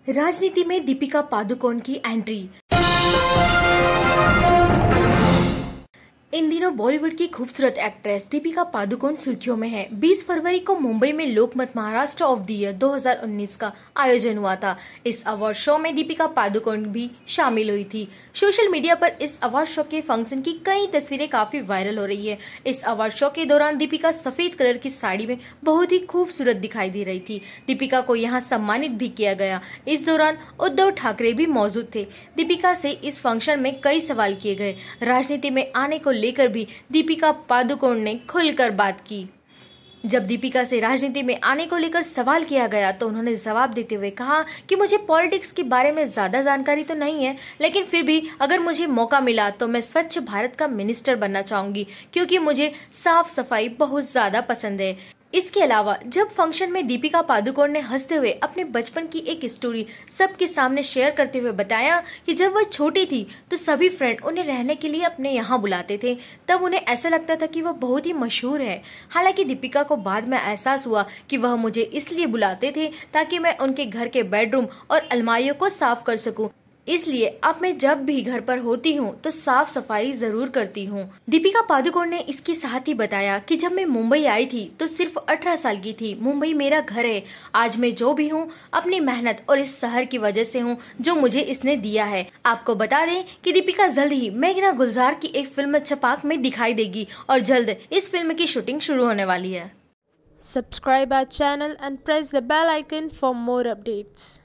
राजनीति में दीपिका पादुकोण की एंट्री। इन दिनों बॉलीवुड की खूबसूरत एक्ट्रेस दीपिका पादुकोण सुर्खियों में है। 20 फरवरी को मुंबई में Lokmat Maharashtra of the year 2019 का आयोजन हुआ था। इस अवार्ड शो में दीपिका पादुकोण भी शामिल हुई थी। सोशल मीडिया पर इस अवार्ड शो के फंक्शन की कई तस्वीरें काफी वायरल हो रही है। इस अवार्ड शो के दौरान दीपिका सफेद कलर की साड़ी में बहुत ही खूबसूरत दिखाई दे रही थी। दीपिका को यहाँ सम्मानित भी किया गया। इस दौरान उद्धव ठाकरे भी मौजूद थे। दीपिका से इस फंक्शन में कई सवाल किए गए। राजनीति में आने को लेकर भी दीपिका पादुकोण ने खुलकर बात की। जब दीपिका से राजनीति में आने को लेकर सवाल किया गया तो उन्होंने जवाब देते हुए कहा कि मुझे पॉलिटिक्स के बारे में ज्यादा जानकारी तो नहीं है, लेकिन फिर भी अगर मुझे मौका मिला तो मैं स्वच्छ भारत का मिनिस्टर बनना चाहूंगी, क्योंकि मुझे साफ सफाई बहुत ज्यादा पसंद है। इसके अलावा जब फंक्शन में दीपिका पादुकोण ने हंसते हुए अपने बचपन की एक स्टोरी सबके सामने शेयर करते हुए बताया कि जब वह छोटी थी तो सभी फ्रेंड उन्हें रहने के लिए अपने यहाँ बुलाते थे। तब उन्हें ऐसा लगता था कि वह बहुत ही मशहूर है। हालांकि दीपिका को बाद में एहसास हुआ कि वह मुझे इसलिए बुलाते थे ताकि मैं उनके घर के बेडरूम और अलमारियों को साफ कर सकूं। इसलिए अब मैं जब भी घर पर होती हूँ तो साफ सफाई जरूर करती हूँ। दीपिका पादुकोण ने इसके साथ ही बताया कि जब मैं मुंबई आई थी तो सिर्फ 18 साल की थी। मुंबई मेरा घर है। आज मैं जो भी हूँ अपनी मेहनत और इस शहर की वजह से हूँ जो मुझे इसने दिया है। आपको बता दें कि दीपिका जल्द ही मेघना गुलजार की एक फिल्म छपाक में दिखाई देगी और जल्द इस फिल्म की शूटिंग शुरू होने वाली है। Subscribe our channel and press the bell icon for more updates.